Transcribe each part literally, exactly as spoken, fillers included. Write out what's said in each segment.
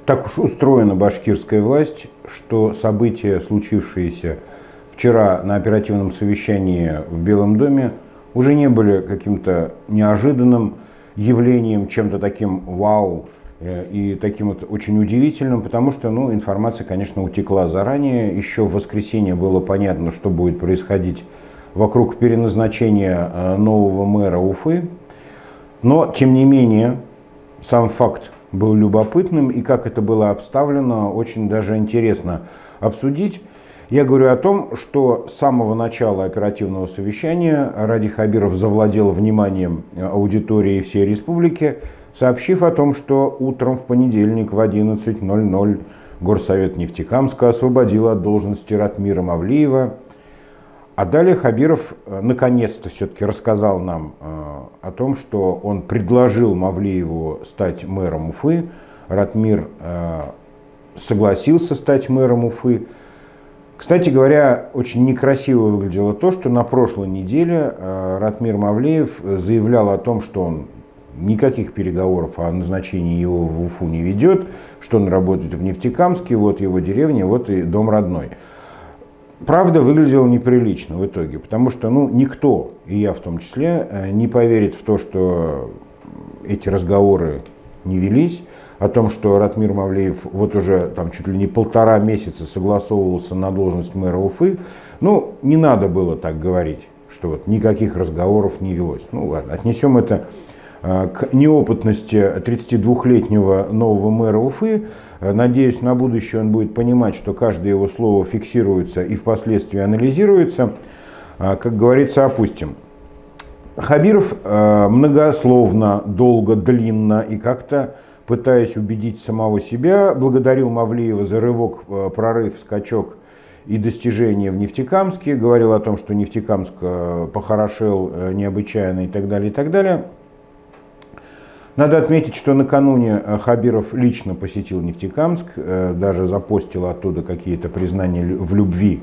Так уж устроена башкирская власть, что события, случившиеся вчера на оперативном совещании в Белом доме, уже не были каким-то неожиданным явлением, чем-то таким вау и таким вот очень удивительным, потому что ну, информация, конечно, утекла заранее. Еще в воскресенье было понятно, что будет происходить вокруг переназначения нового мэра Уфы. Но, тем не менее, сам факт был любопытным, и как это было обставлено, очень даже интересно обсудить. Я говорю о том, что с самого начала оперативного совещания Ради Хабиров завладел вниманием аудитории всей республики, сообщив о том, что утром в понедельник в одиннадцать ноль ноль Горсовет Нефтекамска освободил от должности Ратмира Мавлиева. А далее Хабиров наконец-то все-таки рассказал нам э, о том, что он предложил Мавлиеву стать мэром Уфы. Ратмир э, согласился стать мэром Уфы. Кстати говоря, очень некрасиво выглядело то, что на прошлой неделе э, Ратмир Мавлиев заявлял о том, что он никаких переговоров о назначении его в Уфу не ведет, что он работает в Нефтекамске, вот его деревня, вот и дом родной. Правда, выглядело неприлично в итоге, потому что ну, никто, и я в том числе, не поверит в то, что эти разговоры не велись, о том, что Ратмир Мавлиев вот уже там чуть ли не полтора месяца согласовывался на должность мэра Уфы. Ну, не надо было так говорить, что вот никаких разговоров не велось. Ну ладно, отнесем это к неопытности тридцатидвухлетнего нового мэра Уфы. Надеюсь, на будущее он будет понимать, что каждое его слово фиксируется и впоследствии анализируется. Как говорится, опустим. Хабиров многословно, долго, длинно и как-то, пытаясь убедить самого себя, благодарил Мавлиева за рывок, прорыв, скачок и достижения в Нефтекамске, говорил о том, что Нефтекамск похорошел необычайно и так далее, и так далее. Надо отметить, что накануне Хабиров лично посетил Нефтекамск, даже запостил оттуда какие-то признания в любви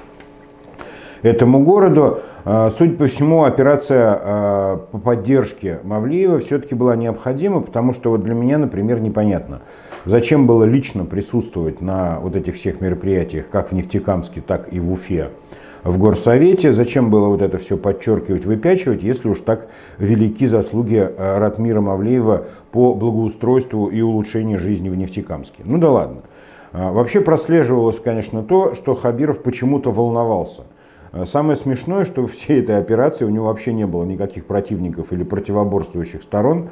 этому городу. Судя по всему, операция по поддержке Мавлиева все-таки была необходима, потому что вот для меня, например, непонятно, зачем было лично присутствовать на вот этих всех мероприятиях, как в Нефтекамске, так и в Уфе, в Горсовете, зачем было вот это все подчеркивать, выпячивать, если уж так велики заслуги Ратмира Мавлиева по благоустройству и улучшению жизни в Нефтекамске. Ну да ладно. Вообще прослеживалось, конечно, то, что Хабиров почему-то волновался. Самое смешное, что в всей этой операции у него вообще не было никаких противников или противоборствующих сторон.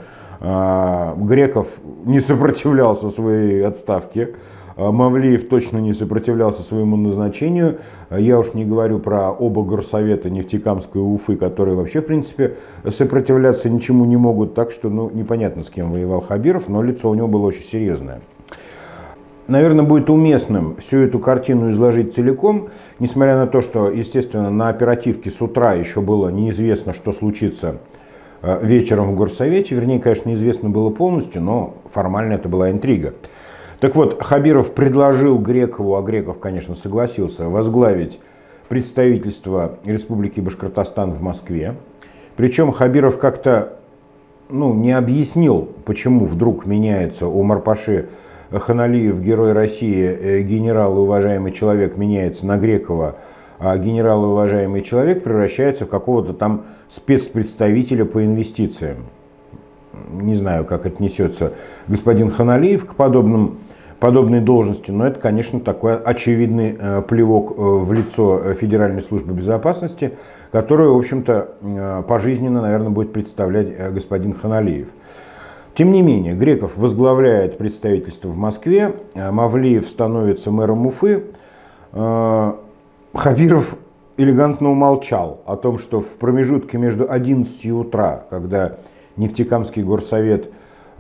Греков не сопротивлялся своей отставке. Мавлиев точно не сопротивлялся своему назначению. Я уж не говорю про оба горсовета Нефтекамска и Уфы, которые вообще, в принципе, сопротивляться ничему не могут. Так что, ну, непонятно, с кем воевал Хабиров, но лицо у него было очень серьезное. Наверное, будет уместным всю эту картину изложить целиком, несмотря на то, что, естественно, на оперативке с утра еще было неизвестно, что случится вечером в горсовете. Вернее, конечно, неизвестно было полностью, но формально это была интрига. Так вот, Хабиров предложил Грекову, а Греков, конечно, согласился, возглавить представительство Республики Башкортостан в Москве. Причем Хабиров как-то ну, не объяснил, почему вдруг меняется у Марпаши Ханалиев, герой России, генерал и уважаемый человек, меняется на Грекова, а генерал и уважаемый человек превращается в какого-то там спецпредставителя по инвестициям. Не знаю, как отнесется господин Ханалиев к подобным, подобной должности, но это, конечно, такой очевидный э, плевок э, в лицо Федеральной службы безопасности, которую, в общем-то, э, пожизненно, наверное, будет представлять э, господин Ханалиев. Тем не менее, Греков возглавляет представительство в Москве, э, Мавлиев становится мэром Уфы. Э, Хабиров элегантно умолчал о том, что в промежутке между одиннадцатью утра, когда Нефтекамский горсовет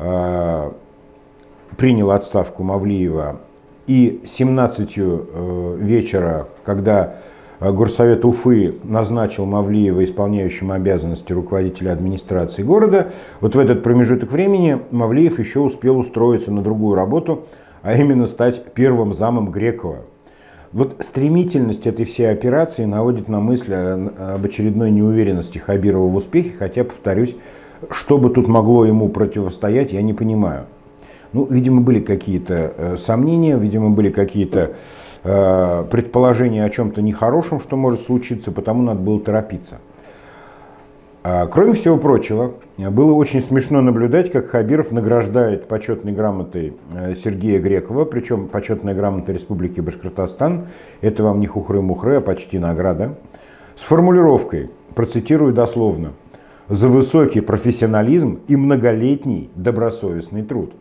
э, принял отставку Мавлиева, и семнадцатью э, вечера, когда горсовет Уфы назначил Мавлиева исполняющим обязанности руководителя администрации города, вот в этот промежуток времени Мавлиев еще успел устроиться на другую работу, а именно стать первым замом Грекова. Вот стремительность этой всей операции наводит на мысль об очередной неуверенности Хабирова в успехе, хотя, повторюсь, что бы тут могло ему противостоять, я не понимаю. Ну, видимо, были какие-то э, сомнения, видимо, были какие-то э, предположения о чем-то нехорошем, что может случиться, потому надо было торопиться. А, кроме всего прочего, было очень смешно наблюдать, как Хабиров награждает почетной грамотой Сергея Грекова, причем почетная грамота Республики Башкортостан, это вам не хухры-мухры, а почти награда, с формулировкой, процитирую дословно: «За высокий профессионализм и многолетний добросовестный труд».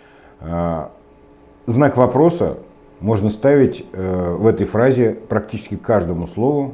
Знак вопроса можно ставить в этой фразе практически каждому слову.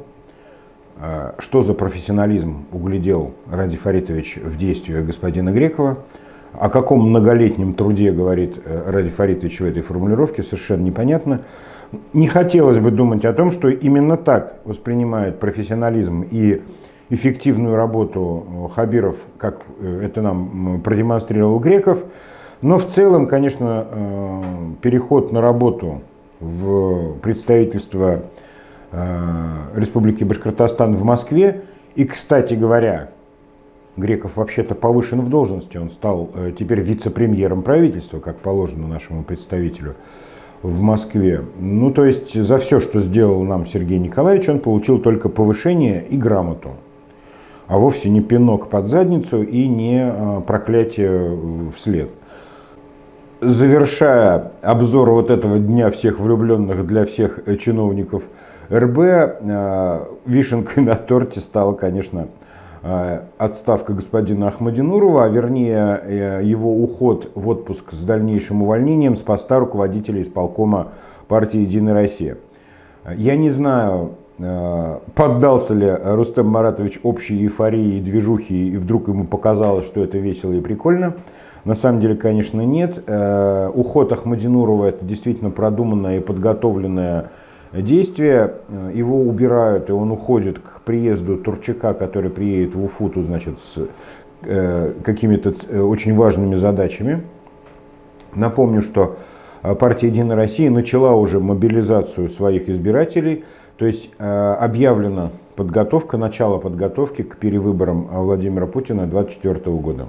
Что за профессионализм углядел Ради Фаритович в действиях господина Грекова, о каком многолетнем труде говорит Ради Фаритович в этой формулировке, совершенно непонятно. Не хотелось бы думать о том, что именно так воспринимает профессионализм и эффективную работу Хабиров, как это нам продемонстрировал Греков. Но в целом, конечно, переход на работу в представительство Республики Башкортостан в Москве, и, кстати говоря, Греков вообще-то повышен в должности, он стал теперь вице-премьером правительства, как положено нашему представителю в Москве. Ну, то есть за все, что сделал нам Сергей Николаевич, он получил только повышение и грамоту, а вовсе не пинок под задницу и не проклятие вслед. Завершая обзор вот этого дня всех влюбленных для всех чиновников эр бэ, вишенкой на торте стала, конечно, отставка господина Ахмадинурова, а вернее его уход в отпуск с дальнейшим увольнением с поста руководителя исполкома партии «Единая Россия». Я не знаю, поддался ли Рустем Маратович общей эйфории и движухи, и вдруг ему показалось, что это весело и прикольно. На самом деле, конечно, нет. Уход Ахмадинурова — это действительно продуманное и подготовленное действие. Его убирают, и он уходит к приезду Турчака, который приедет в Уфу, тут, значит, с какими-то очень важными задачами. Напомню, что партия «Единая Россия» начала уже мобилизацию своих избирателей, то есть объявлена подготовка, начало подготовки к перевыборам Владимира Путина две тысячи двадцать четвёртого года.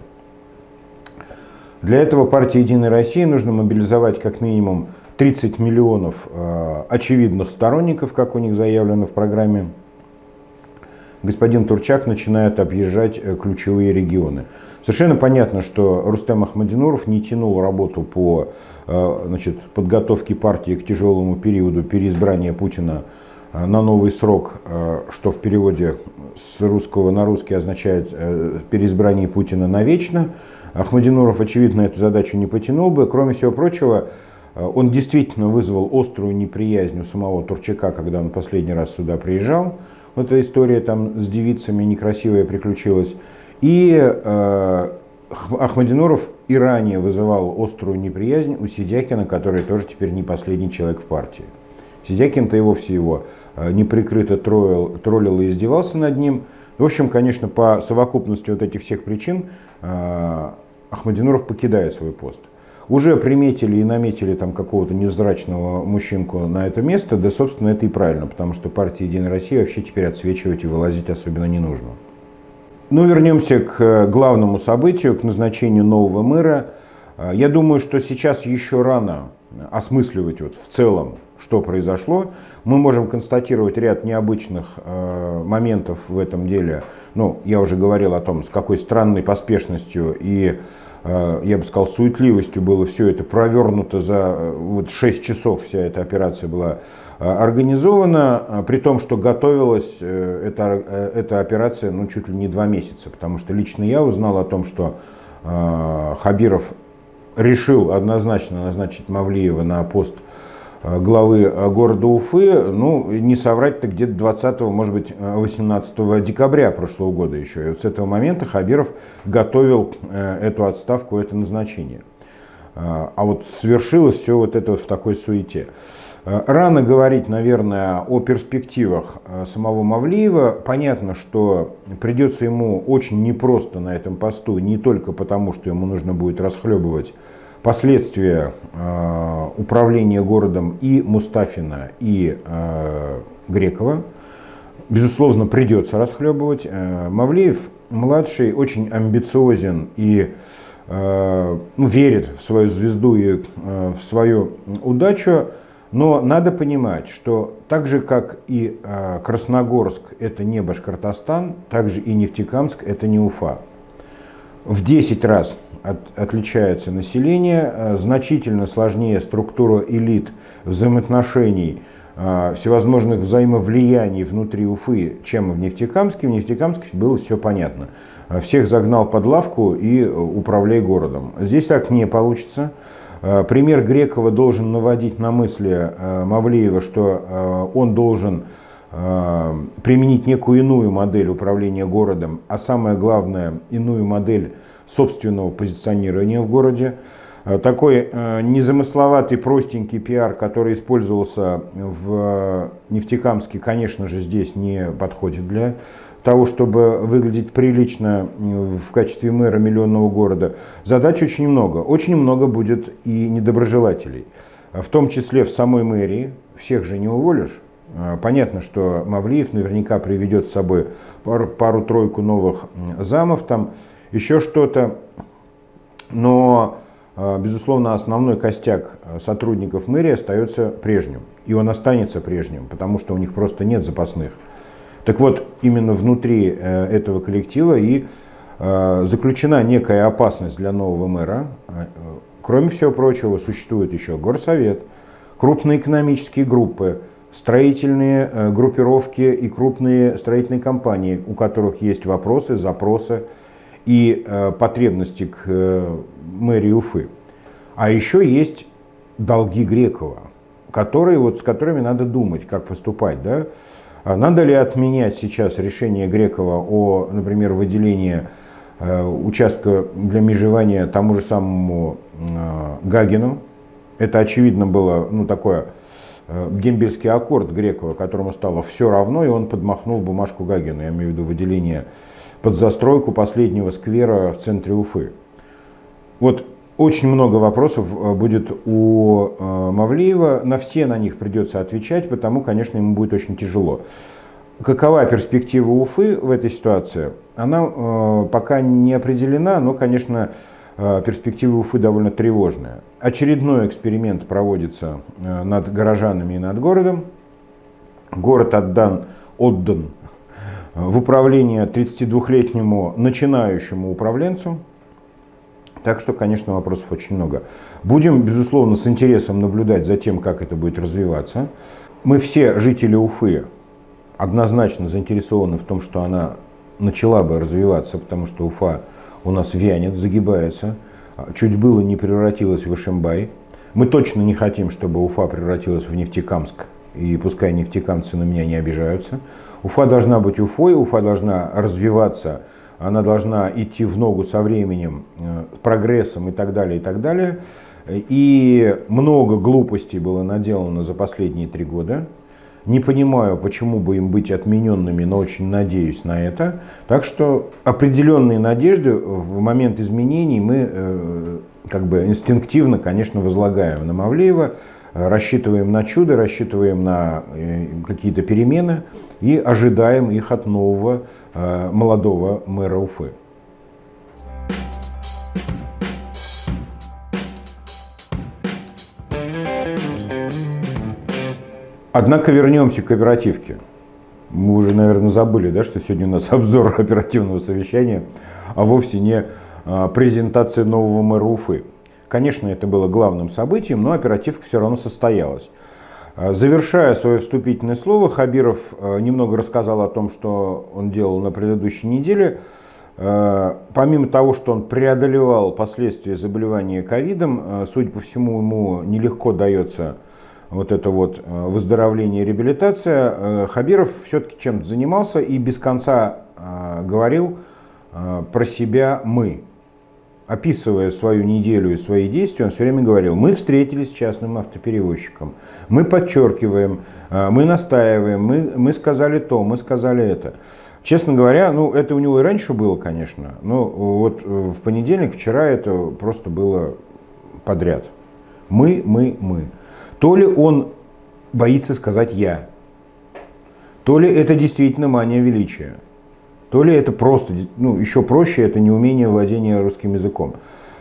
Для этого партии «Единая Россия» нужно мобилизовать как минимум тридцать миллионов э, очевидных сторонников, как у них заявлено в программе. Господин Турчак начинает объезжать э, ключевые регионы. Совершенно понятно, что Рустем Ахмадинуров не тянул работу по э, значит, подготовке партии к тяжелому периоду переизбрания Путина э, на новый срок, э, что в переводе с русского на русский означает э, переизбрание Путина навечно. Ахмадинуров, очевидно, эту задачу не потянул бы. Кроме всего прочего, он действительно вызвал острую неприязнь у самого Турчака, когда он последний раз сюда приезжал. Вот эта история там с девицами некрасивая приключилась. И э, Ахмадинуров и ранее вызывал острую неприязнь у Сидякина, который тоже теперь не последний человек в партии. Сидякин-то и вовсе его неприкрыто троллил, троллил и издевался над ним. В общем, конечно, по совокупности вот этих всех причин э, Ахмадинуров покидает свой пост. Уже приметили и наметили там какого-то невзрачного мужчинку на это место, да, собственно, это и правильно, потому что партия «Единая Россия» вообще теперь отсвечивать и вылазить особенно не нужно. Ну, вернемся к главному событию, к назначению нового мэра. Я думаю, что сейчас еще рано осмысливать вот в целом, что произошло. Мы можем констатировать ряд необычных э, моментов в этом деле. Ну, я уже говорил о том, с какой странной поспешностью и, э, я бы сказал, суетливостью было все это провернуто за э, вот шесть часов. Вся эта операция была э, организована, э, при том, что готовилась э, эта, э, эта операция ну, чуть ли не два месяца. Потому что лично я узнал о том, что э, Хабиров решил однозначно назначить Мавлиева на пост главы города Уфы, ну, не соврать-то, где-то двадцатого, может быть, восемнадцатого декабря прошлого года еще. И вот с этого момента Хабиров готовил эту отставку, это назначение. А вот свершилось все вот это в такой суете. Рано говорить, наверное, о перспективах самого Мавлиева. Понятно, что придется ему очень непросто на этом посту, не только потому, что ему нужно будет расхлебывать последствия э, управления городом и Мустафина, и э, Грекова. Безусловно, придется расхлебывать. Э, Мавлиев младший очень амбициозен и ну, верит в свою звезду и в свою удачу, но надо понимать, что так же, как и Красногорск – это не Башкортостан, так же и Нефтекамск – это не Уфа. В десять раз от, отличается население, значительно сложнее структура элит, взаимоотношений, всевозможных взаимовлияний внутри Уфы, чем в Нефтекамске. В Нефтекамске было все понятно. Всех загнал под лавку и управляй городом. Здесь так не получится. Пример Грекова должен наводить на мысли Мавлиева, что он должен применить некую иную модель управления городом, а самое главное, иную модель собственного позиционирования в городе. Такой незамысловатый, простенький пиар, который использовался в Нефтекамске, конечно же, здесь не подходит для того, чтобы выглядеть прилично в качестве мэра миллионного города. Задач очень много. Очень много будет и недоброжелателей. В том числе в самой мэрии. Всех же не уволишь. Понятно, что Мавлиев наверняка приведет с собой пару-тройку новых замов, там еще что-то. Но, безусловно, основной костяк сотрудников мэрии остается прежним. И он останется прежним, потому что у них просто нет запасных. Так вот, именно внутри этого коллектива и заключена некая опасность для нового мэра. Кроме всего прочего, существует еще горсовет, крупные экономические группы, строительные группировки и крупные строительные компании, у которых есть вопросы, запросы и потребности к мэрии Уфы. А еще есть долги Грекова, которые, вот, с которыми надо думать, как поступать. Да? Надо ли отменять сейчас решение Грекова о, например, выделении участка для межевания тому же самому Гагину? Это, очевидно, было ну, такое дембельский аккорд Грекова, которому стало все равно, и он подмахнул бумажку Гагину, я имею в виду выделение под застройку последнего сквера в центре Уфы. Вот очень много вопросов будет у Мавлиева, на все на них придется отвечать, потому, конечно, ему будет очень тяжело. Какова перспектива Уфы в этой ситуации? Она пока не определена, но, конечно, перспектива Уфы довольно тревожная. Очередной эксперимент проводится над горожанами и над городом. Город отдан, отдан в управление тридцатидвухлетнему начинающему управленцу. Так что, конечно, вопросов очень много. Будем, безусловно, с интересом наблюдать за тем, как это будет развиваться. Мы все, жители Уфы, однозначно заинтересованы в том, что она начала бы развиваться, потому что Уфа у нас вянет, загибается. Чуть было не превратилась в Ишимбай. Мы точно не хотим, чтобы Уфа превратилась в Нефтекамск. И пускай нефтекамцы на меня не обижаются. Уфа должна быть Уфой, Уфа должна развиваться. Она должна идти в ногу со временем, прогрессом и так далее, и так далее. И много глупостей было наделано за последние три года. Не понимаю, почему бы им быть отмененными, но очень надеюсь на это. Так что определенные надежды в момент изменений мы как бы инстинктивно, конечно, возлагаем на Мавлиева, рассчитываем на чудо, рассчитываем на какие-то перемены и ожидаем их от нового молодого мэра Уфы. Однако вернемся к оперативке. Мы уже, наверное, забыли, да, что сегодня у нас обзор оперативного совещания, а вовсе не презентация нового мэра Уфы. Конечно, это было главным событием, но оперативка все равно состоялась. Завершая свое вступительное слово, Хабиров немного рассказал о том, что он делал на предыдущей неделе. Помимо того, что он преодолевал последствия заболевания ковидом, судя по всему, ему нелегко дается вот это вот выздоровление и реабилитация, Хабиров все-таки чем-то занимался и без конца говорил про себя «мы». Описывая свою неделю и свои действия, он все время говорил: мы встретились с частным автоперевозчиком, мы подчеркиваем, мы настаиваем, мы, мы сказали то, мы сказали это. Честно говоря, ну это у него и раньше было, конечно, но вот в понедельник, вчера это просто было подряд. Мы, мы, мы. То ли он боится сказать «я», то ли это действительно мания величия. То ли это просто, ну, еще проще, это неумение владения русским языком.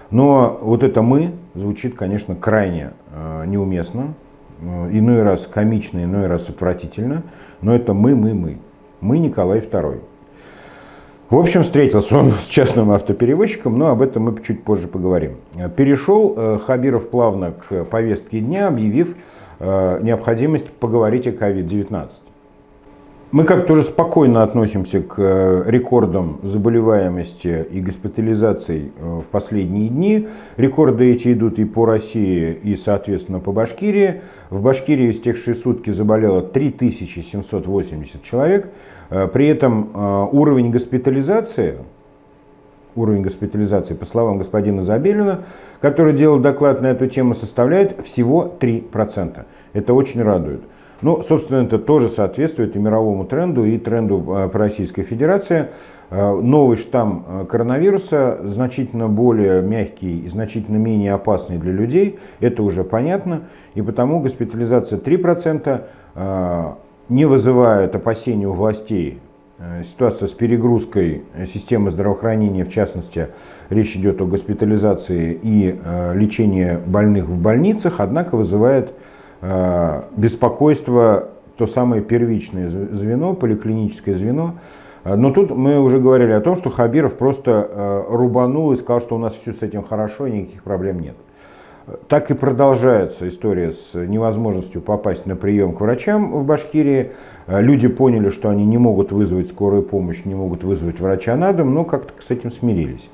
Но вот это «мы» звучит, конечно, крайне э, неуместно, э, иной раз комично, иной раз отвратительно, но это «мы, мы, мы». Мы Николай второй. В общем, встретился он с частным автоперевозчиком, но об этом мы чуть позже поговорим. Перешел э, Хабиров плавно к повестке дня, объявив э, необходимость поговорить о ковид девятнадцать. Мы как-то уже спокойно относимся к рекордам заболеваемости и госпитализаций в последние дни. Рекорды эти идут и по России, и, соответственно, по Башкирии. В Башкирии в истекшие сутки заболело три тысячи семьсот восемьдесят человек. При этом уровень госпитализации, уровень госпитализации, по словам господина Забелина, который делал доклад на эту тему, составляет всего три процента. Это очень радует. Ну, собственно, это тоже соответствует и мировому тренду, и тренду по Российской Федерации. Новый штамм коронавируса значительно более мягкий и значительно менее опасный для людей. Это уже понятно. И потому госпитализация три процента не вызывает опасений у властей. Ситуация с перегрузкой системы здравоохранения, в частности, речь идет о госпитализации и лечении больных в больницах, однако вызывает беспокойство, то самое первичное звено, поликлиническое звено. Но тут мы уже говорили о том, что Хабиров просто рубанул и сказал, что у нас все с этим хорошо и никаких проблем нет. Так и продолжается история с невозможностью попасть на прием к врачам в Башкирии. Люди поняли, что они не могут вызвать скорую помощь, не могут вызвать врача на дом, но как-то с этим смирились.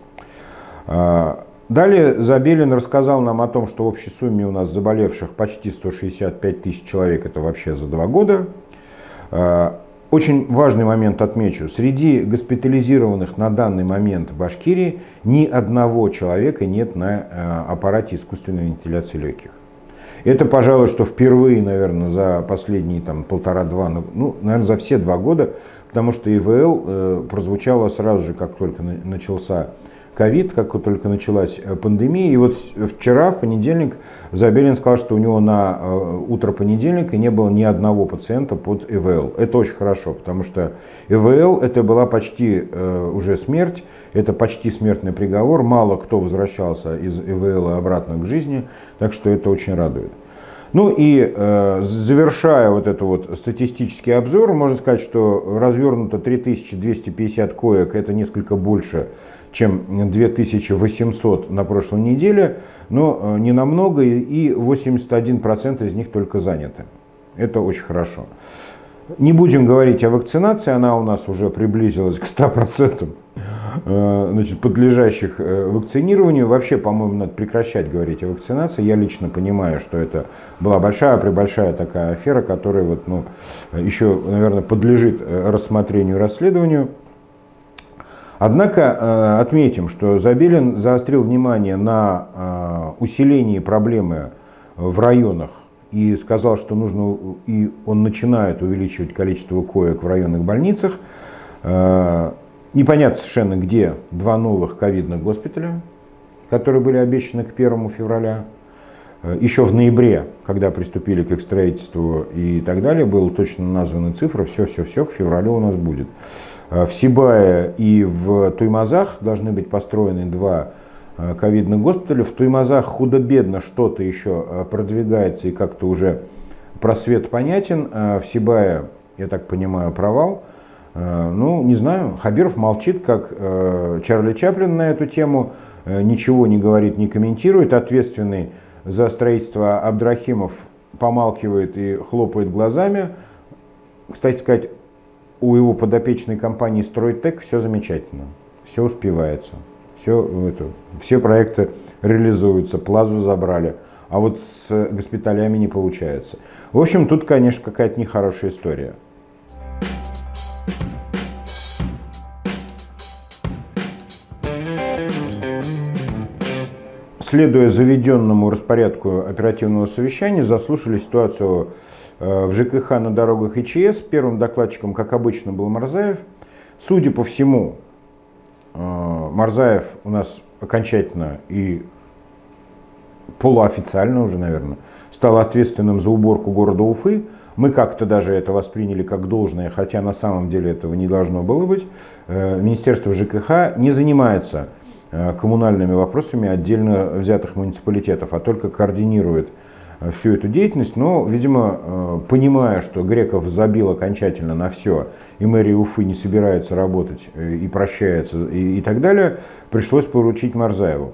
Далее Забелин рассказал нам о том, что в общей сумме у нас заболевших почти сто шестьдесят пять тысяч человек, это вообще за два года. Очень важный момент отмечу. Среди госпитализированных на данный момент в Башкирии ни одного человека нет на аппарате искусственной вентиляции легких. Это, пожалуй, что впервые, наверное, за последние там, полтора-два, ну, наверное, за все два года, потому что ИВЛ прозвучало сразу же, как только начался ковид, как только началась пандемия. И вот вчера, в понедельник, Забелин сказал, что у него на утро понедельника не было ни одного пациента под ИВЛ. Это очень хорошо, потому что ИВЛ это была почти уже смерть, это почти смертный приговор. Мало кто возвращался из ИВЛ обратно к жизни, так что это очень радует. Ну и э, завершая вот этот вот статистический обзор, можно сказать, что развернуто три тысячи двести пятьдесят коек, это несколько больше, чем две тысячи восемьсот на прошлой неделе, но не намного, и восемьдесят один процент из них только заняты. Это очень хорошо. Не будем говорить о вакцинации, она у нас уже приблизилась к ста процентам, значит, подлежащих вакцинированию. Вообще, по-моему, надо прекращать говорить о вакцинации. Я лично понимаю, что это была большая-пребольшая такая афера, которая вот, ну, еще, наверное, подлежит рассмотрению и расследованию. Однако отметим, что Забелин заострил внимание на усилении проблемы в районах и сказал, что нужно, и он начинает увеличивать количество коек в районных больницах. Непонятно совершенно, где два новых ковидных госпиталя, которые были обещаны к первому февраля. Еще в ноябре, когда приступили к их строительству и так далее, было точно названы цифры, все-все-все, к февралю у нас будет. В Сибае и в Туймазах должны быть построены два ковидных госпиталя. В Туймазах худо-бедно что-то еще продвигается и как-то уже просвет понятен. В Сибае, я так понимаю, провал. Ну, не знаю, Хабиров молчит, как Чарли Чаплин на эту тему, ничего не говорит, не комментирует. Ответственный за строительство Абдрахимов помалкивает и хлопает глазами. Кстати сказать, у его подопечной компании «Стройтек» все замечательно, все успевается, все, это, все проекты реализуются, Плазу забрали, а вот с госпиталями не получается. В общем, тут, конечно, какая-то нехорошая история. Следуя заведенному распорядку оперативного совещания, заслушали ситуацию в ЖКХ на дорогах ИЧС. Первым докладчиком, как обычно, был Марзаев. Судя по всему, Марзаев у нас окончательно и полуофициально уже, наверное, стал ответственным за уборку города Уфы. Мы как-то даже это восприняли как должное, хотя на самом деле этого не должно было быть. Министерство ЖКХ не занимается коммунальными вопросами отдельно взятых муниципалитетов, а только координирует всю эту деятельность. Но, видимо, понимая, что Греков забил окончательно на все, и мэрия Уфы не собирается работать и прощается и, и так далее, пришлось поручить Марзаеву.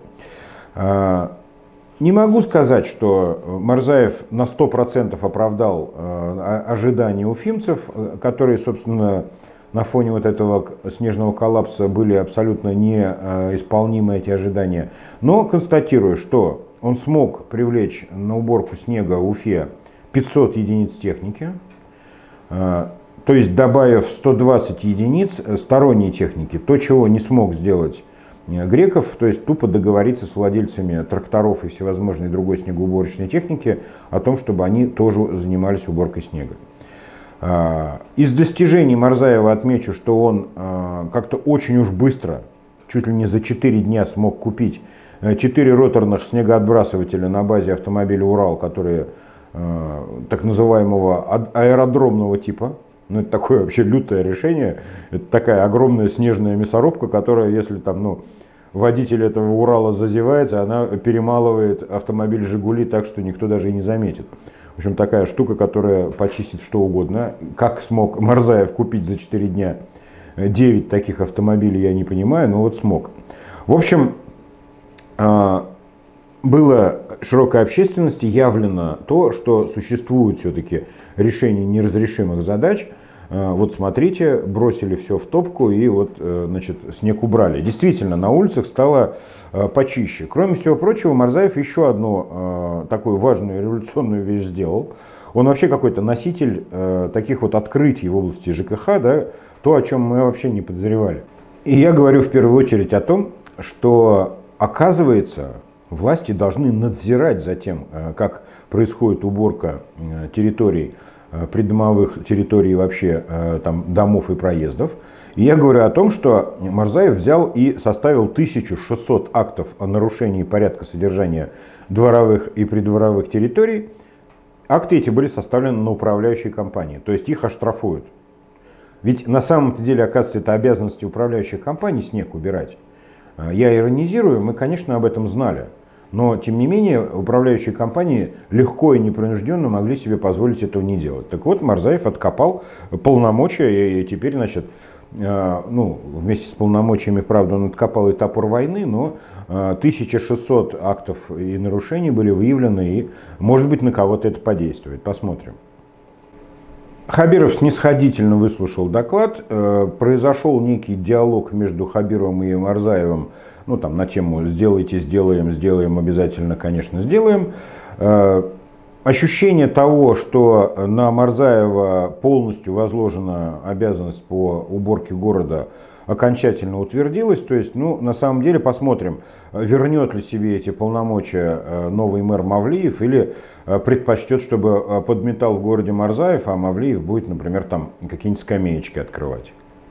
Не могу сказать, что Марзаев на сто процентов оправдал ожидания уфимцев, которые, собственно, на фоне вот этого снежного коллапса были абсолютно неисполнимы эти ожидания. Но констатирую, что он смог привлечь на уборку снега в Уфе пятьсот единиц техники, то есть добавив сто двадцать единиц сторонней техники, то, чего не смог сделать Греков, то есть тупо договориться с владельцами тракторов и всевозможной другой снегоуборочной техники о том, чтобы они тоже занимались уборкой снега. Из достижений Марзаева отмечу, что он как-то очень уж быстро, чуть ли не за четыре дня смог купить четыре роторных снегоотбрасывателя на базе автомобиля «Урал», которые так называемого аэродромного типа. Ну, это такое вообще лютое решение. Это такая огромная снежная мясорубка, которая, если там, ну, водитель этого Урала зазевается, она перемалывает автомобиль «Жигули» так, что никто даже и не заметит. В общем, такая штука, которая почистит что угодно. Как смог Марзаев купить за четыре дня девять таких автомобилей, я не понимаю, но вот смог. В общем, было широкой общественности явлено то, что существует все-таки решение неразрешимых задач. Вот смотрите, бросили все в топку и вот, значит, снег убрали. Действительно, на улицах стало почище. Кроме всего прочего, Марзаев еще одну такую важную революционную вещь сделал. Он вообще какой-то носитель таких вот открытий в области ЖКХ, да, то, о чем мы вообще не подозревали. И я говорю в первую очередь о том, что, оказывается, власти должны надзирать за тем, как происходит уборка территорий, придомовых территорий вообще там, домов и проездов. И я говорю о том, что Марзаев взял и составил тысячу шестьсот актов о нарушении порядка содержания дворовых и придворовых территорий. Акты эти были составлены на управляющей компании, то есть их оштрафуют. Ведь на самом-то деле, оказывается, это обязанности управляющих компаний снег убирать. Я иронизирую, мы, конечно, об этом знали. Но, тем не менее, управляющие компании легко и непринужденно могли себе позволить этого не делать. Так вот, Марзаев откопал полномочия, и теперь, значит, ну, вместе с полномочиями, правда, он откопал и топор войны, но тысяча шестьсот актов и нарушений были выявлены, и, может быть, на кого-то это подействует. Посмотрим. Хабиров снисходительно выслушал доклад. Произошел некий диалог между Хабировым и Марзаевым, ну, там, на тему «сделайте, сделаем, сделаем, обязательно, конечно, сделаем». Ощущение того, что на Марзаева полностью возложена обязанность по уборке города, окончательно утвердилось. То есть, ну, на самом деле, посмотрим, вернет ли себе эти полномочия новый мэр Мавлиев или предпочтет, чтобы подметал в городе Марзаев, а Мавлиев будет, например, там какие-нибудь скамеечки открывать.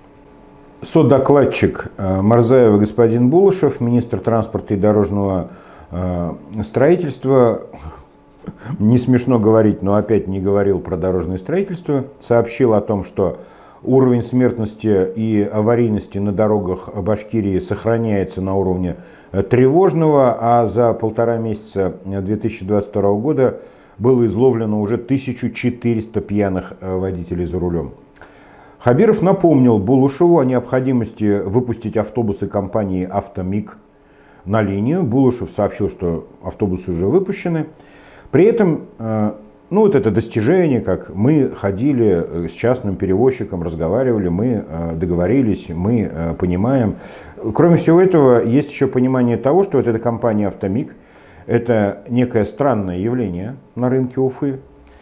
Содокладчик Марзаева господин Булышев, министр транспорта и дорожного строительства, не смешно говорить, но опять не говорил про дорожное строительство, сообщил о том, что уровень смертности и аварийности на дорогах Башкирии сохраняется на уровне тревожного, а за полтора месяца две тысячи двадцать второго года было изловлено уже тысяча четыреста пьяных водителей за рулем. Хабиров напомнил Булышеву о необходимости выпустить автобусы компании «Автомик» на линию. Булышев сообщил, что автобусы уже выпущены. При этом, ну, вот это достижение, как мы ходили с частным перевозчиком, разговаривали, мы договорились, мы понимаем. Кроме всего этого, есть еще понимание того, что вот эта компания «Автомик» — это некое странное явление на рынке Уфы.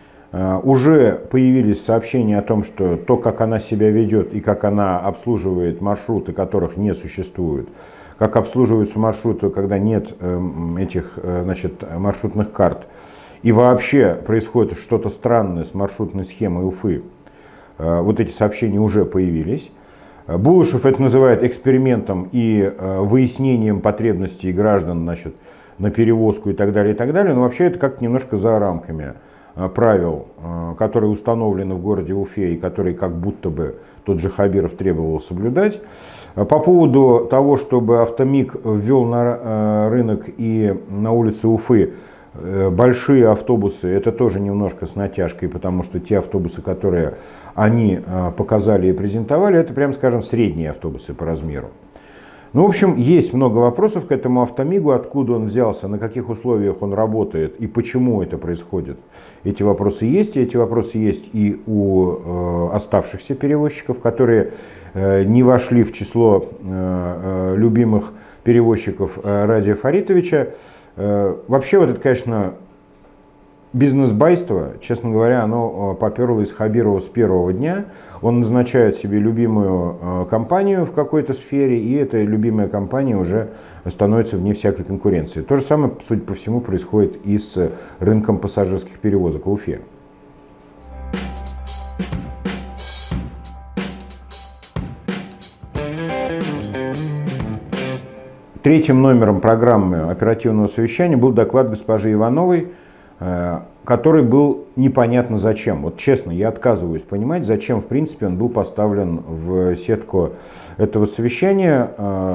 Уже появились сообщения о том, что то, как она себя ведет и как она обслуживает маршруты, которых не существует, как обслуживаются маршруты, когда нет этих, значит, маршрутных карт, и вообще происходит что-то странное с маршрутной схемой Уфы, вот эти сообщения уже появились. Булышев это называет экспериментом и выяснением потребностей граждан, значит, на перевозку и так далее, и так далее, но вообще это как-то немножко за рамками правил, которые установлены в городе Уфе и которые как будто бы тот же Хабиров требовал соблюдать. По поводу того, чтобы Автомиг ввел на рынок и на улице Уфы большие автобусы, это тоже немножко с натяжкой, потому что те автобусы, которые они показали и презентовали, это, прям скажем, средние автобусы по размеру. Ну, в общем, есть много вопросов к этому Автомигу, откуда он взялся, на каких условиях он работает и почему это происходит. Эти вопросы есть, и эти вопросы есть и у э, оставшихся перевозчиков, которые э, не вошли в число э, э, любимых перевозчиков э, Радия Фаритовича. Э, вообще, вот это, конечно, бизнес-байство, честно говоря, оно поперло из Хабирова с первого дня. Он назначает себе любимую компанию в какой-то сфере, и эта любимая компания уже становится вне всякой конкуренции. То же самое, судя по всему, происходит и с рынком пассажирских перевозок в Уфе. Третьим номером программы оперативного совещания был доклад госпожи Ивановой, который был непонятно зачем. Вот честно, я отказываюсь понимать, зачем в принципе он был поставлен в сетку этого совещания.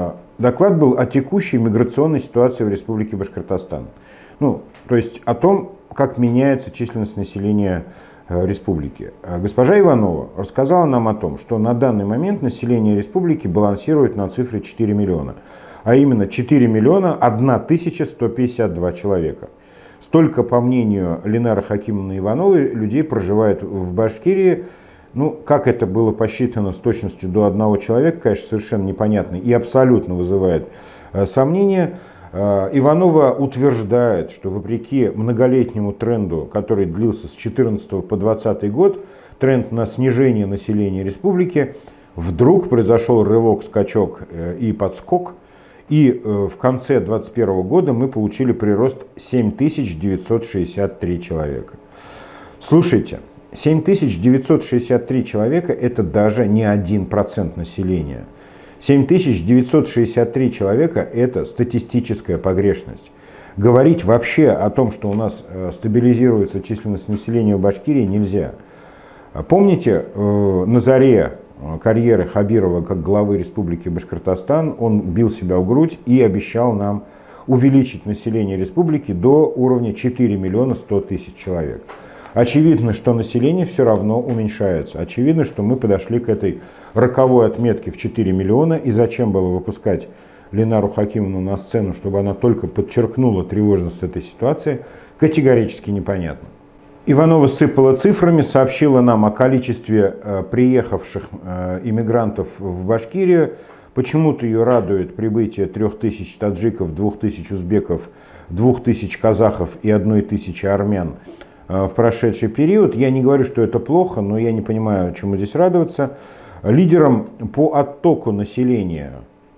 Доклад был о текущей миграционной ситуации в Республике Башкортостан. Ну, то есть о том, как меняется численность населения республики. Госпожа Иванова рассказала нам о том, что на данный момент население республики балансирует на цифре четыре миллиона, а именно четыре миллиона тысяча сто пятьдесят два человека. Столько, по мнению Ленары Хакимовны Ивановой, людей проживает в Башкирии. Ну, как это было посчитано с точностью до одного человека, конечно, совершенно непонятно и абсолютно вызывает э, сомнения. Э, Иванова утверждает, что вопреки многолетнему тренду, который длился с две тысячи четырнадцатого по две тысячи двадцатый год, тренд на снижение населения республики, вдруг произошел рывок, скачок э, и подскок. И в конце две тысячи двадцать первого года мы получили прирост семь тысяч девятьсот шестьдесят три человека. Слушайте, семь тысяч девятьсот шестьдесят три человека – это даже не один процент населения. семь тысяч девятьсот шестьдесят три человека – это статистическая погрешность. Говорить вообще о том, что у нас стабилизируется численность населения в Башкирии, нельзя. Помните, на заре карьеры Хабирова как главы Республики Башкортостан он бил себя в грудь и обещал нам увеличить население республики до уровня четыре миллиона сто тысяч человек. Очевидно, что население все равно уменьшается. Очевидно, что мы подошли к этой роковой отметке в четыре миллиона. И зачем было выпускать Ленару Хакимовну на сцену, чтобы она только подчеркнула тревожность этой ситуации, категорически непонятно. Иванова сыпала цифрами, сообщила нам о количестве э, приехавших э, иммигрантов в Башкирию. Почему-то ее радует прибытие трех тысяч таджиков, двух тысяч узбеков, двух тысяч казахов и одной тысячи армян э, в прошедший период. Я не говорю, что это плохо, но я не понимаю, чему здесь радоваться. Лидером по оттоку населения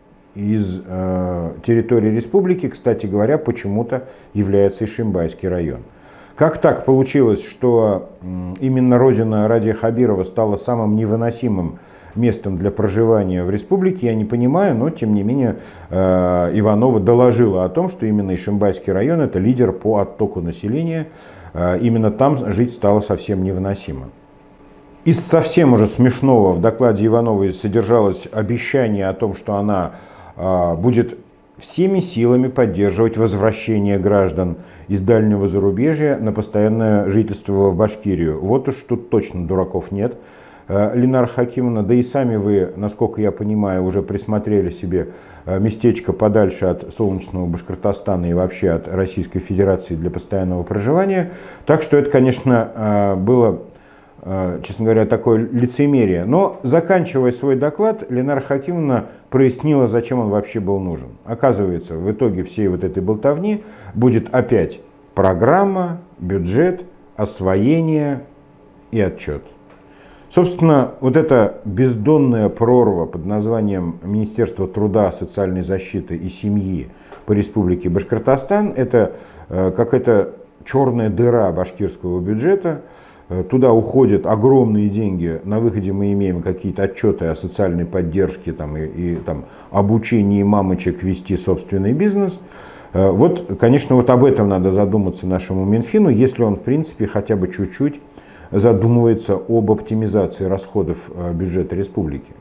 из э, территории республики, кстати говоря, почему-то является Ишимбайский район. Как так получилось, что именно родина Радия Хабирова стала самым невыносимым местом для проживания в республике, я не понимаю, но тем не менее Иванова доложила о том, что именно Ишимбайский район – это лидер по оттоку населения, именно там жить стало совсем невыносимо. Из совсем уже смешного в докладе Ивановой содержалось обещание о том, что она будет всеми силами поддерживать возвращение граждан из дальнего зарубежья на постоянное жительство в Башкирию. Вот уж тут точно дураков нет. Ленара Хакимовна, да и сами вы, насколько я понимаю, уже присмотрели себе местечко подальше от солнечного Башкортостана и вообще от Российской Федерации для постоянного проживания. Так что это, конечно, было, честно говоря, такое лицемерие. Но, заканчивая свой доклад, Ленара Хакимовна прояснила, зачем он вообще был нужен. Оказывается, в итоге всей вот этой болтовни будет опять программа, бюджет, освоение и отчет. Собственно, вот эта бездонная прорва под названием Министерство труда, социальной защиты и семьи по Республике Башкортостан – это какая-то черная дыра башкирского бюджета. Туда уходят огромные деньги. На выходе мы имеем какие-то отчеты о социальной поддержке там, и, и там, обучении мамочек вести собственный бизнес. Вот, конечно, вот об этом надо задуматься нашему Минфину, если он, в принципе, хотя бы чуть-чуть задумывается об оптимизации расходов бюджета республики.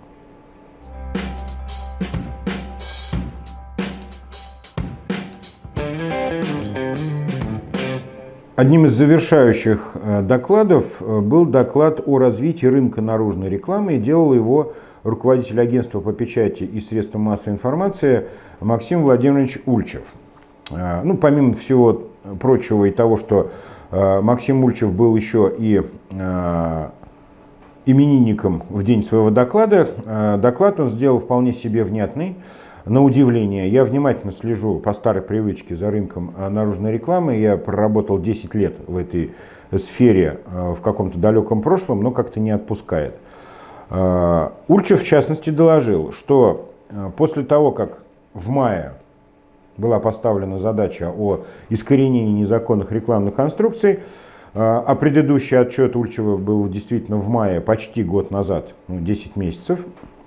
Одним из завершающих докладов был доклад о развитии рынка наружной рекламы, и делал его руководитель агентства по печати и средствам массовой информации Максим Владимирович Ульчев. Ну, помимо всего прочего и того, что Максим Ульчев был еще и именинником в день своего доклада, доклад он сделал вполне себе внятный. На удивление, я внимательно слежу по старой привычке за рынком наружной рекламы. Я проработал десять лет в этой сфере в каком-то далеком прошлом, но как-то не отпускает. Ульчев, в частности, доложил, что после того, как в мае была поставлена задача о искоренении незаконных рекламных конструкций, а предыдущий отчет Ульчева был действительно в мае, почти год назад, ну, десять месяцев.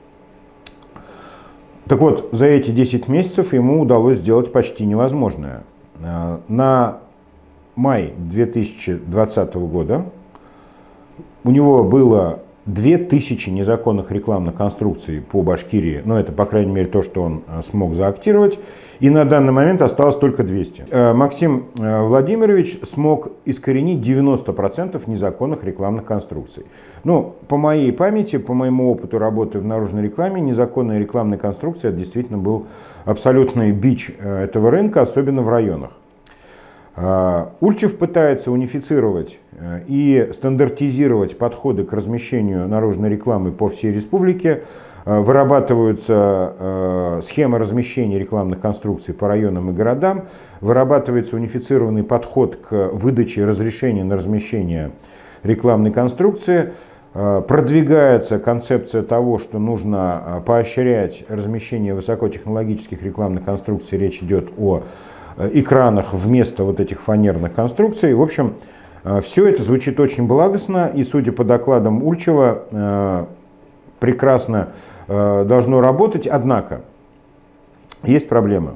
Так вот, за эти десять месяцев ему удалось сделать почти невозможное. На май две тысячи двадцатого года у него было две тысячи незаконных рекламных конструкций по Башкирии, ну это, по крайней мере, то, что он смог заактировать, и на данный момент осталось только двести. Максим Владимирович смог искоренить девяносто процентов незаконных рекламных конструкций. Ну, по моей памяти, по моему опыту работы в наружной рекламе, незаконные рекламные конструкции это действительно был абсолютный бич этого рынка, особенно в районах. Ульчев пытается унифицировать и стандартизировать подходы к размещению наружной рекламы по всей республике. Вырабатываются схемы размещения рекламных конструкций по районам и городам. Вырабатывается унифицированный подход к выдаче разрешения на размещение рекламной конструкции. Продвигается концепция того, что нужно поощрять размещение высокотехнологических рекламных конструкций. Речь идет о экранах вместо вот этих фанерных конструкций. В общем, все это звучит очень благостно, и, судя по докладам Ульчева, прекрасно должно работать. Однако, есть проблема.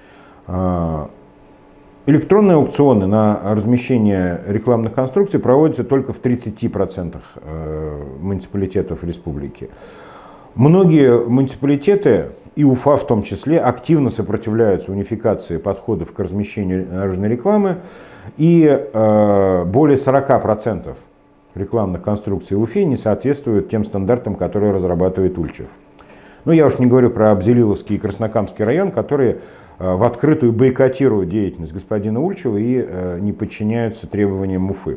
Электронные аукционы на размещение рекламных конструкций проводятся только в тридцати процентах муниципалитетов республики. Многие муниципалитеты, и Уфа в том числе, активно сопротивляются унификации подходов к размещению наружной рекламы, и э, более сорока процентов рекламных конструкций в Уфе не соответствуют тем стандартам, которые разрабатывает Ульчев. Ну, я уж не говорю про Абзелиловский и Краснокамский район, которые э, в открытую бойкотируют деятельность господина Ульчева и э, не подчиняются требованиям Уфы.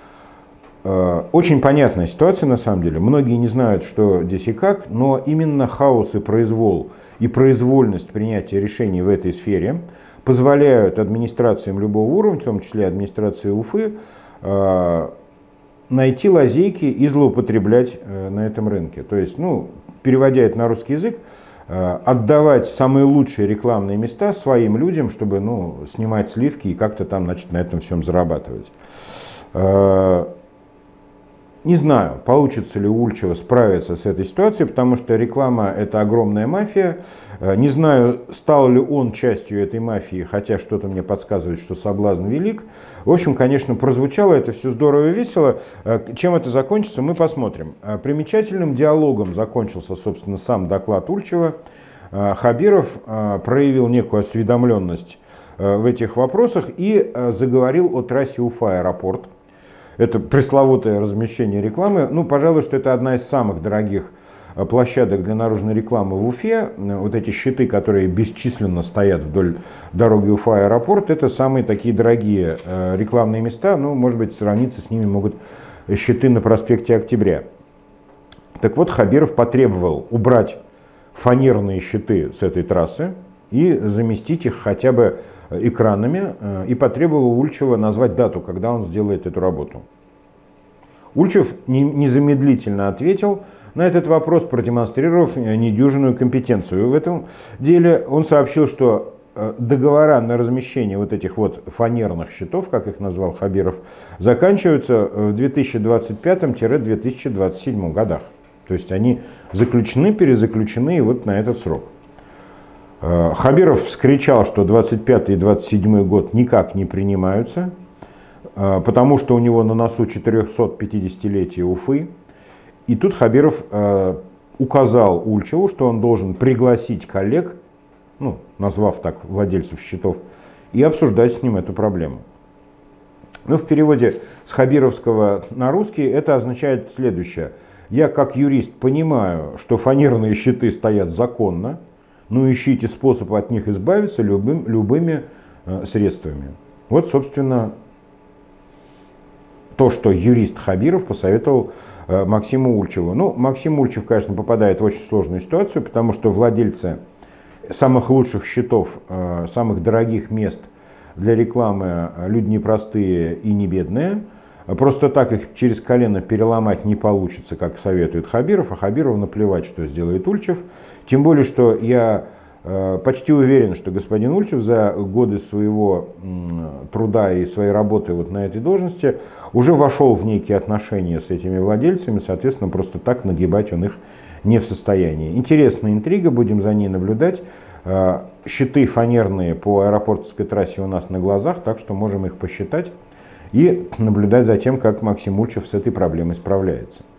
Очень понятная ситуация на самом деле. Многие не знают, что здесь и как, но именно хаос и произвол и произвольность принятия решений в этой сфере позволяют администрациям любого уровня, в том числе администрации Уфы, найти лазейки и злоупотреблять на этом рынке. То есть, ну, переводя это на русский язык, отдавать самые лучшие рекламные места своим людям, чтобы, ну, снимать сливки и как-то там, значит, на этом всем зарабатывать. Не знаю, получится ли у Ульчева справиться с этой ситуацией, потому что реклама – это огромная мафия. Не знаю, стал ли он частью этой мафии, хотя что-то мне подсказывает, что соблазн велик. В общем, конечно, прозвучало это все здорово и весело. Чем это закончится, мы посмотрим. Примечательным диалогом закончился, собственно, сам доклад Ульчева. Хабиров проявил некую осведомленность в этих вопросах и заговорил о трассе Уфа-аэропорт. Это пресловутое размещение рекламы. Ну, пожалуй, что это одна из самых дорогих площадок для наружной рекламы в Уфе. Вот эти щиты, которые бесчисленно стоят вдоль дороги Уфа-аэропорт, это самые такие дорогие рекламные места. Ну, может быть, сравниться с ними могут щиты на проспекте Октября. Так вот, Хабиров потребовал убрать фанерные щиты с этой трассы и заместить их хотя бы экранами, и потребовал у Ульчева назвать дату, когда он сделает эту работу. Ульчев незамедлительно ответил на этот вопрос, продемонстрировав недюжинную компетенцию в этом деле. Он сообщил, что договора на размещение вот этих вот фанерных щитов, как их назвал Хабиров, заканчиваются в две тысячи двадцать пятом — две тысячи двадцать седьмом годах. То есть они заключены, перезаключены и вот на этот срок. Хабиров вскричал, что двадцать пятый и двадцать седьмой год никак не принимаются, потому что у него на носу четырехсотпятидесятилетие Уфы. И тут Хабиров указал Ульчеву, что он должен пригласить коллег, ну, назвав так владельцев счетов, и обсуждать с ним эту проблему. Ну, в переводе с хабировского на русский это означает следующее. Я как юрист понимаю, что фанерные счеты стоят законно, но ищите способ от них избавиться любым, любыми э, средствами. Вот, собственно, то, что юрист Хабиров посоветовал э, Максиму Ульчеву. Ну, Максим Ульчев, конечно, попадает в очень сложную ситуацию, потому что владельцы самых лучших счетов, э, самых дорогих мест для рекламы люди непростые и не бедные. Просто так их через колено переломать не получится, как советует Хабиров, а Хабирову наплевать, что сделает Ульчев. Тем более, что я э, почти уверен, что господин Ульчев за годы своего э, труда и своей работы вот на этой должности уже вошел в некие отношения с этими владельцами, соответственно, просто так нагибать он их не в состоянии. Интересная интрига, будем за ней наблюдать. Э, щиты фанерные по аэропортовской трассе у нас на глазах, так что можем их посчитать и наблюдать за тем, как Максим Ульчев с этой проблемой справляется.